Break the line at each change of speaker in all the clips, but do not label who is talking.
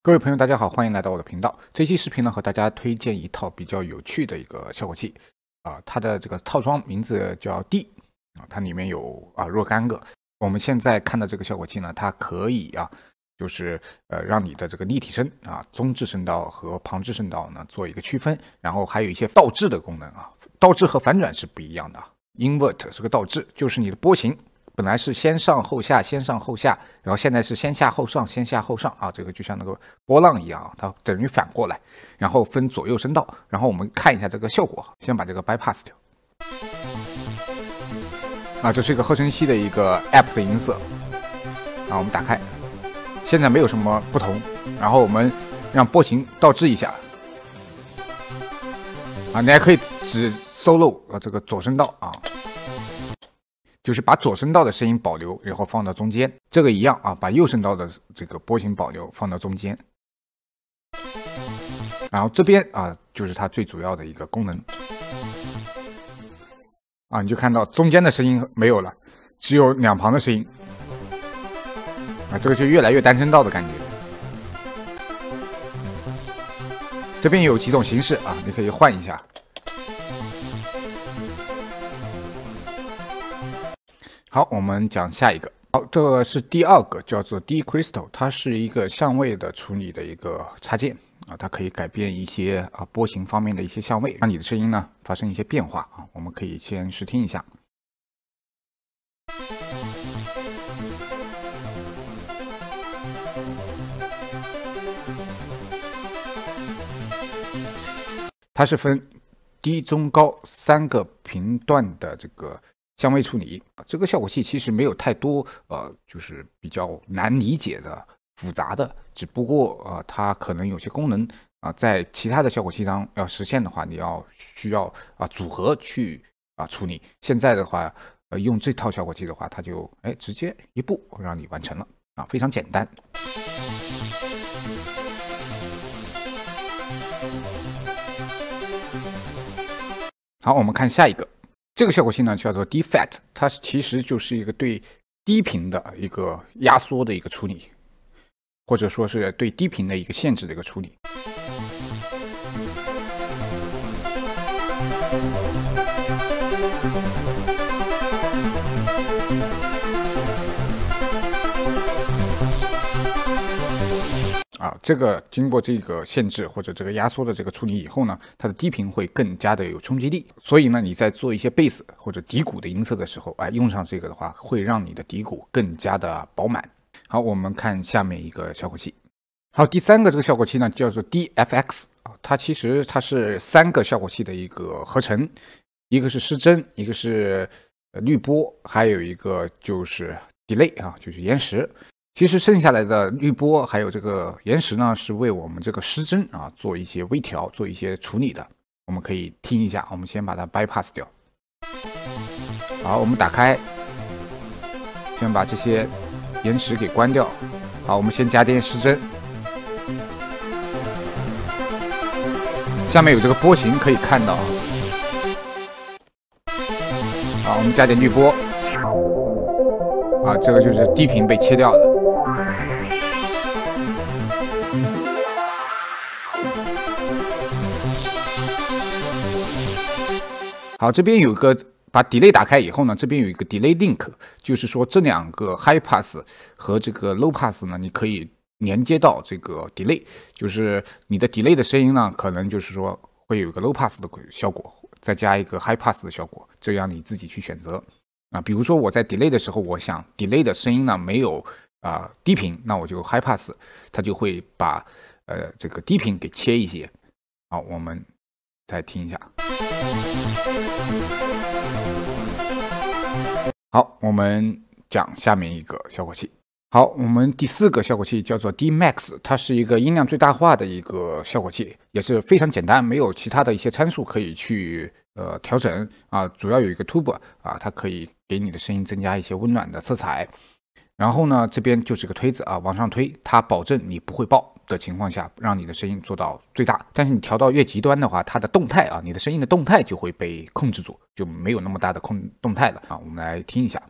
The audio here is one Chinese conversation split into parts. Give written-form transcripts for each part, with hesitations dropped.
各位朋友，大家好，欢迎来到我的频道。这期视频呢，和大家推荐一套比较有趣的一个效果器它的这个套装名字叫 D 它里面有若干个。我们现在看的这个效果器呢，它可以就是让你的这个立体声中置声道和旁置声道呢做一个区分，然后还有一些倒置的功能倒置和反转是不一样的。Invert 是个倒置，就是你的波形本来是先上后下，先上后下，然后现在是先下后上，先下后上这个就像那个波浪一样它等于反过来，然后分左右声道。然后我们看一下这个效果，先把这个 bypass 掉。这是一个合成器的一个 app 的音色我们打开，现在没有什么不同。然后我们让波形倒置一下你还可以只 solo 这个左声道就是把左声道的声音保留，然后放到中间。这个一样把右声道的这个波形保留，放到中间。然后这边就是它最主要的一个功能你就看到中间的声音没有了，只有两旁的声音这个就越来越单声道的感觉。这边有几种形式你可以换一下。好，我们讲下一个。好，这个是第二个，叫做 D Crystal， 它是一个相位的处理的一个插件它可以改变一些波形方面的一些相位，让你的声音呢发生一些变化我们可以先试听一下。它是分低、中、高3个频段的这个相位处理。这个效果器其实没有太多就是比较难理解的复杂的，只不过它可能有些功能在其他的效果器上要实现的话，你需要组合去处理。现在的话用这套效果器的话，它就直接一步让你完成了非常简单。好，我们看下一个。这个效果器呢叫做 DFAT， 它其实就是一个对低频的一个压缩的一个处理，或者说是对低频的一个限制的一个处理。这个经过这个限制或者这个压缩的这个处理以后呢，它的低频会更加的有冲击力。所以呢，你在做一些贝斯或者底鼓的音色的时候用上这个的话，会让你的底鼓更加的饱满。好，我们看下面一个效果器。好，第三个这个效果器呢叫做 DFX 它其实是3个效果器的一个合成，一个是失真，一个是滤波，还有一个就是 delay 就是延时。其实剩下来的滤波还有这个延时呢，是为我们这个失真做一些微调，做一些处理的。我们可以听一下，我们先把它 bypass 掉。好，我们打开，先把这些延时给关掉。好，我们先加点失真。下面有这个波形可以看到好，我们加点滤波这个就是低频被切掉了。好，这边有一个把 delay 打开以后呢，这边有一个 delay link， 就是说这2个 high pass 和这个 low pass 呢，你可以连接到这个 delay， 就是你的 delay 的声音呢，可能就是说会有一个 low pass 的效果，再加一个 high pass 的效果，这样你自己去选择。比如说我在 delay 的时候，我想 delay 的声音呢没有低频，那我就 high pass， 它就会把这个低频给切一些。好，我们再听一下。好，我们讲下面一个效果器。好，我们第4个效果器叫做 DMax， 它是一个音量最大化的一个效果器，也是非常简单，没有其他的一些参数可以去调整主要有一个 tuba 它可以给你的声音增加一些温暖的色彩。然后呢，这边就是个推子往上推，它保证你不会爆的情况下，让你的声音做到最大。但是你调到越极端的话，它的动态你的声音的动态就会被控制住，就没有那么大的动态了我们来听一下。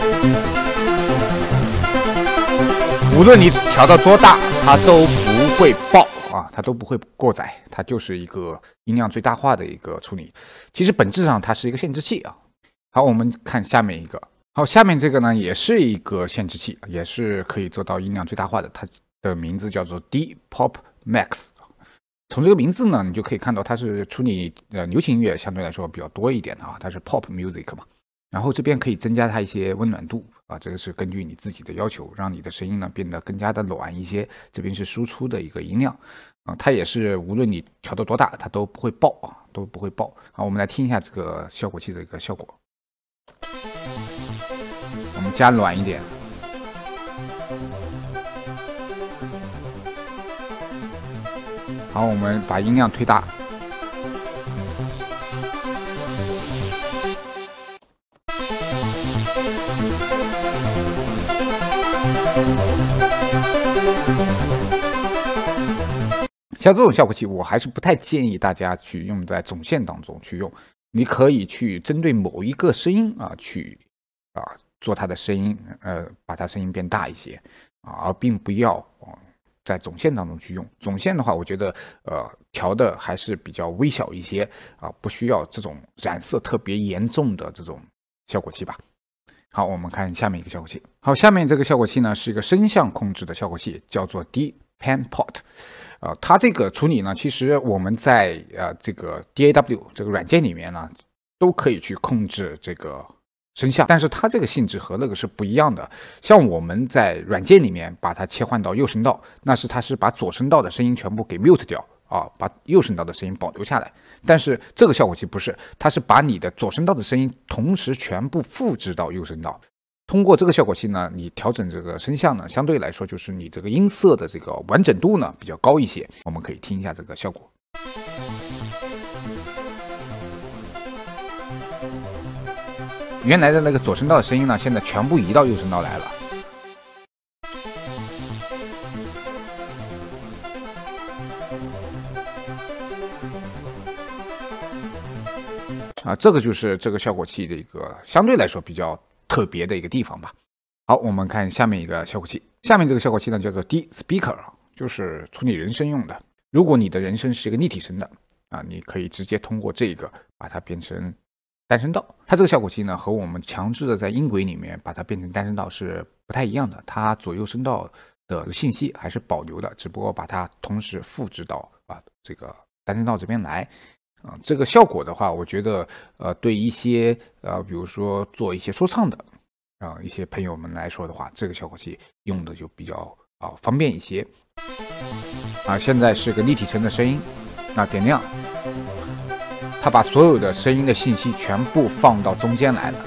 无论你调到多大，它都不会爆啊，它都不会过载，它就是一个音量最大化的一个处理。其实本质上它是一个限制器啊。好，我们看下面一个。好，下面这个呢也是一个限制器，也是可以做到音量最大化的。它的名字叫做 D Pop Max。从这个名字呢，你就可以看到它是处理流行音乐相对来说比较多一点的啊，它是 Pop Music 嘛。然后这边可以增加它一些温暖度啊，这个是根据你自己的要求，让你的声音呢变得更加的暖一些。这边是输出的一个音量啊，它也是无论你调到多大，它都不会爆啊，都不会爆。好，我们来听一下这个效果器的一个效果。我们加暖一点。好，我们把音量推大。像这种效果器，我还是不太建议大家去用在总线当中去用。你可以去针对某一个声音啊，去做它的声音，把它声音变大一些啊，而并不要在总线当中去用。总线的话，我觉得调的还是比较微小一些啊，不需要这种染色特别严重的这种效果器吧。好，我们看下面一个效果器。好，下面这个效果器呢是一个声像控制的效果器，叫做 D-Pan-Pot。它这个处理呢，其实我们在这个 DAW 这个软件里面呢，都可以去控制这个声像，但是它这个性质和那个是不一样的。像我们在软件里面把它切换到右声道，它是把左声道的声音全部给 mute 掉啊，把右声道的声音保留下来。但是这个效果器不是，它是把你的左声道的声音同时全部复制到右声道。通过这个效果器呢，你调整这个声像呢，相对来说就是你这个音色的这个完整度呢比较高一些。我们可以听一下这个效果。原来的那个左声道的声音呢，现在全部移到右声道来了。啊，这个就是这个效果器的一个相对来说比较特别的一个地方吧。好，我们看下面一个效果器。下面这个效果器呢叫做 D Speaker， 就是处理人声用的。如果你的人声是一个立体声的啊，你可以直接通过这个把它变成单声道。它这个效果器呢和我们强制的在音轨里面把它变成单声道是不太一样的，它左右声道的信息还是保留的，只不过把它同时复制到这个单声道这边来。这个效果的话，我觉得对一些比如说做一些说唱的一些朋友们来说的话，这个效果器用的就比较方便一些。现在是个立体声的声音，点亮，它把所有的声音的信息全部放到中间来了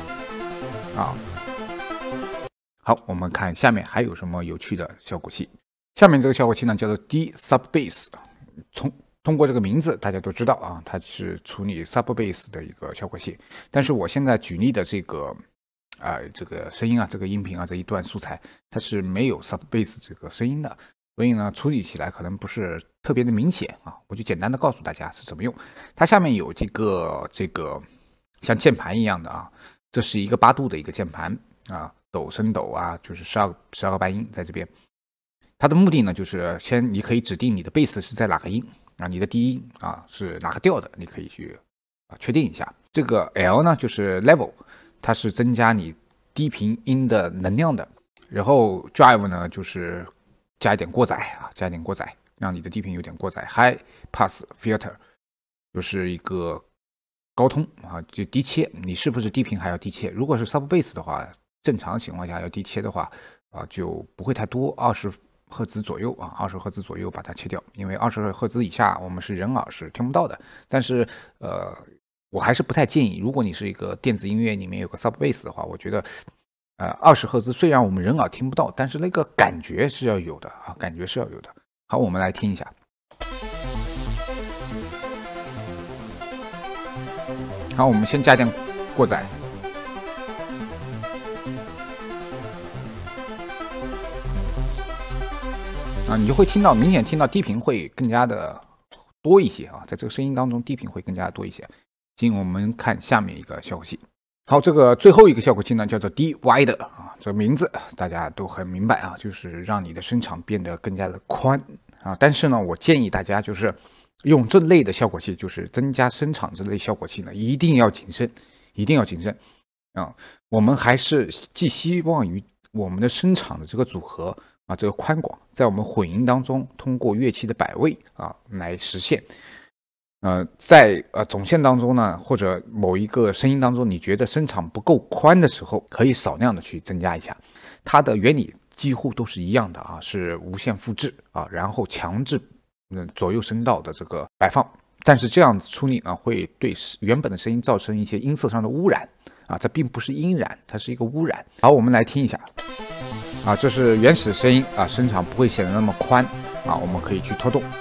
好，我们看下面还有什么有趣的效果器。下面这个效果器呢叫做 D Sub Bass， 通过这个名字大家都知道它是处理 Sub Bass 的一个效果器。但是我现在举例的这个这个声音这个音频这一段素材，它是没有 Sub Bass 这个声音的，所以呢处理起来可能不是特别的明显我就简单的告诉大家是怎么用。它下面有这个像键盘一样的这是一个8度的一个键盘抖升抖就是12个半音在这边。它的目的呢就是先你可以指定你的贝斯是在哪个音你的低音是哪个调的，你可以去确定一下。这个 L 呢就是 level， 它是增加你低频音的能量的。然后 drive 呢就是加一点过载让你的低频有点过载。High pass filter 就是一个高通就低切，你是不是低频还要低切？如果是 sub bass 的话，正常情况下要低切的话就不会太多，20赫兹左右20赫兹左右把它切掉，因为20赫兹以下我们是人耳是听不到的。但是我还是不太建议，如果你是一个电子音乐里面有个 sub bass 的话，我觉得20赫兹虽然我们人耳听不到，但是那个感觉是要有的感觉是要有的。好，我们来听一下。好，我们先加点过载。你就会明显听到低频会更加的多一些在这个声音当中低频会更加的多一些。我们看下面一个效果器。 好，这个最后一个效果器呢，叫做 D-Wider 啊，这个名字大家都很明白啊，就是让你的声场变得更加的宽啊。但是呢，我建议大家就是用这类的效果器，就是增加声场这类效果器呢，一定要谨慎，一定要谨慎啊。我们还是寄希望于我们的声场的这个组合啊，这个宽广，在我们混音当中，通过乐器的摆位啊来实现。在总线当中呢，或者某一个声音当中，你觉得声场不够宽的时候，可以少量的去增加一下。它的原理几乎都是一样的啊，是无限复制啊，然后强制左右声道的这个摆放。但是这样子处理呢，会对原本的声音造成一些音色上的污染啊，这并不是音染，它是一个污染。好，我们来听一下啊，这是原始声音啊，声场不会显得那么宽啊，我们可以去拖动。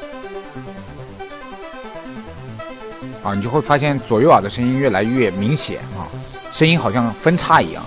啊，你就会发现左右耳的声音越来越明显啊，声音好像分叉一样。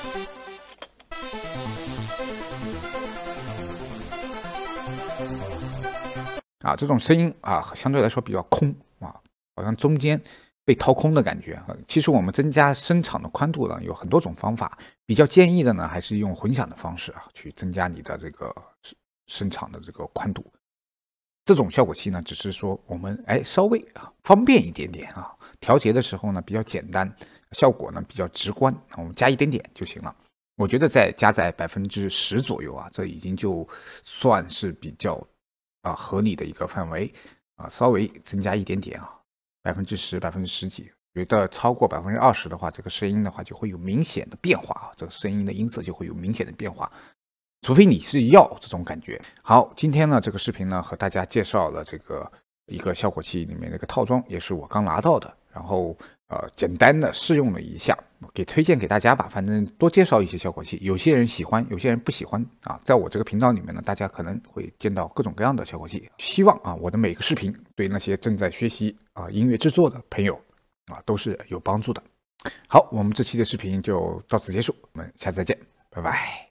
啊，这种声音啊，相对来说比较空啊，好像中间被掏空的感觉啊。其实我们增加声场的宽度呢，有很多种方法，比较建议的呢，还是用混响的方式啊，去增加你的这个声场的这个宽度。这种效果器呢，只是说我们稍微方便一点点啊，调节的时候呢比较简单，效果呢比较直观，我们加一点点就行了。我觉得加在10%左右啊，这已经就算是比较合理的一个范围啊，稍微增加一点点啊，10%、10几，觉得超过20%的话，这个声音的话就会有明显的变化啊，这个声音的音色就会有明显的变化。除非你是要这种感觉。好，今天呢这个视频呢和大家介绍了这个一个效果器里面的一个套装，也是我刚拿到的，然后简单的试用了一下，推荐给大家吧。反正多介绍一些效果器，有些人喜欢，有些人不喜欢啊。在我这个频道里面呢，大家可能会见到各种各样的效果器。希望啊我的每个视频对那些正在学习音乐制作的朋友都是有帮助的。好，我们这期的视频就到此结束，我们下次再见，拜拜。